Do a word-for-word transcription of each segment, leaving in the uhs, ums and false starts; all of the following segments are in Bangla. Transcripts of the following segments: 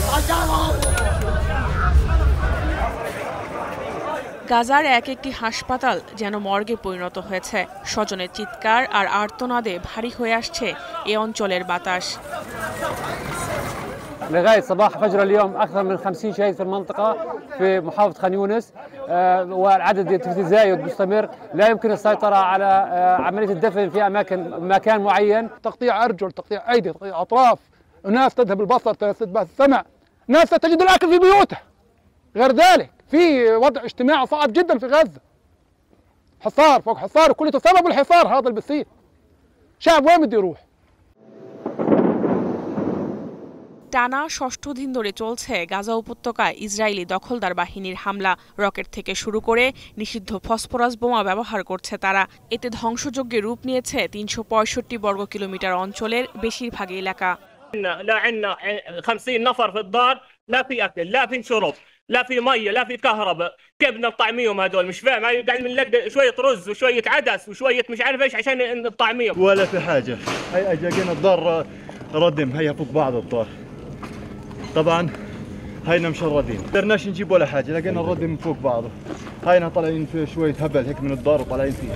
গাজার এক একটি হাসপাতাল যেন মর্গে পরিণত হয়েছে। স্বজনের চিৎকার আর আর্তনাদে ভারী হয়ে আসছে এ অঞ্চলের বাতাস। لغاية صباح فجر اليوم أكثر من خمسين شهيد في المنطقة في محافظة خان يونس، والعدد يتزايد مستمر. لا يمكن السيطرة على عملية الدفن في أماكن مكان معين. تقطيع أرجل، تقطيع أيدي، تقطيع أطراف، الناس تذهب البصر، تذهب السمع، ناس لا تجد الأكل في بيوتها. غير ذلك في وضع اجتماعي صعب جدا في غزة، حصار فوق حصار، وكل سبب الحصار هذا اللي بيصير. شعب وين بده يروح؟ টানা ষষ্ঠ দিন ধরে চলছে গাজা উপত্যকায় ইসরায়েলি দখলদার বাহিনীর হামলা। রকেট থেকে শুরু করে নিষিদ্ধ ফসফরাস বোমা ব্যবহার করছে তারা। এতে ধ্বংসযজ্ঞের রূপ নিয়েছে তিনশো পঁয়ষট্টি বর্গ কিলোমিটার অঞ্চলের বেশিরভাগ এলাকা। لا عندنا خمسين نفر في الدار، لا في اكل، لا في شرب، لا في ميه، لا في كهرباء. كيف بدنا نطعميهم هذول؟ مش فاهم. هاي قاعد بنلقى شويه رز وشويه عدس وشويه مش عارف ايش عشان نطعميهم. ولا في حاجه. هي اجاكينا الدار ردم، هي فوق بعض الدار. طبعا هينا مشردين، قدرناش نجيب ولا حاجه، لقينا الردم فوق بعضه. هينا طالعين في شويه هبل هيك من الدار وطالعين فيها.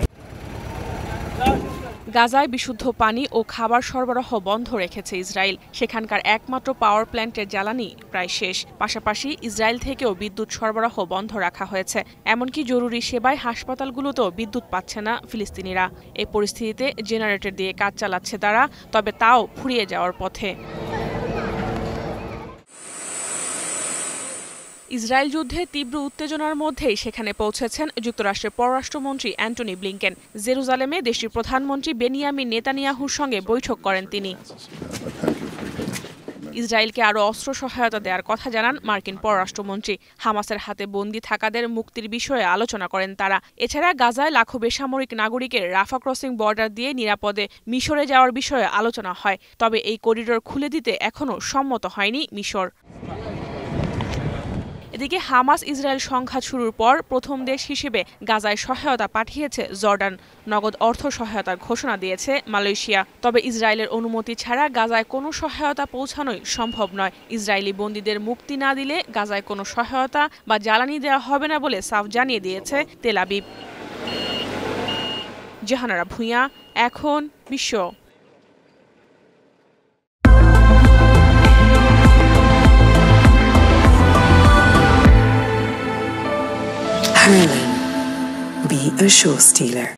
গাজায় বিশুদ্ধ পানি ও খাবার সরবরাহ বন্ধ রেখেছে ইসরায়েল। সেখানকার একমাত্র পাওয়ার প্ল্যান্টের জ্বালানি প্রায় শেষ। পাশাপাশি ইসরায়েল থেকেও বিদ্যুৎ সরবরাহ বন্ধ রাখা হয়েছে। এমনকি জরুরি সেবায় হাসপাতালগুলোতেও বিদ্যুৎ পাচ্ছে না ফিলিস্তিনিরা। এই পরিস্থিতিতে জেনারেটর দিয়ে কাজ চালাচ্ছে তারা, তবে তাও ফুরিয়ে যাওয়ার পথে। ইসরায়েল যুদ্ধে তীব্র উত্তেজনার মধ্যেই সেখানে পৌঁছেছেন যুক্তরাষ্ট্রের পররাষ্ট্রমন্ত্রী অ্যান্টনি ব্লিংকেন। জেরুজালেমে দেশটির প্রধানমন্ত্রী বেনিয়ামিন নেতানিয়াহুর সঙ্গে বৈঠক করেন তিনি। ইসরায়েলকে আরও অস্ত্র সহায়তা দেওয়ার কথা জানান মার্কিন পররাষ্ট্রমন্ত্রী। হামাসের হাতে বন্দী থাকাদের মুক্তির বিষয়ে আলোচনা করেন তারা। এছাড়া গাজায় লাখো বেসামরিক নাগরিকের রাফা ক্রসিং বর্ডার দিয়ে নিরাপদে মিশরে যাওয়ার বিষয়ে আলোচনা হয়। তবে এই করিডোর খুলে দিতে এখনও সম্মত হয়নি মিশর। এদিকে হামাস ইসরায়েল সংঘাত শুরুর পর প্রথম দেশ হিসেবে গাজায় সহায়তা পাঠিয়েছে জর্ডান। নগদ অর্থ সহায়তার ঘোষণা দিয়েছে মালয়েশিয়া। তবে ইসরায়েলের অনুমতি ছাড়া গাজায় কোনো সহায়তা পৌঁছানোই সম্ভব নয়। ইসরায়েলি বন্দীদের মুক্তি না দিলে গাজায় কোনো সহায়তা বা জ্বালানি দেওয়া হবে না বলে সাফ জানিয়ে দিয়েছে তেল আবিব। জাহানারা ভূঁইয়া, এখন বিশ্ব। Harlan, be a show stealer.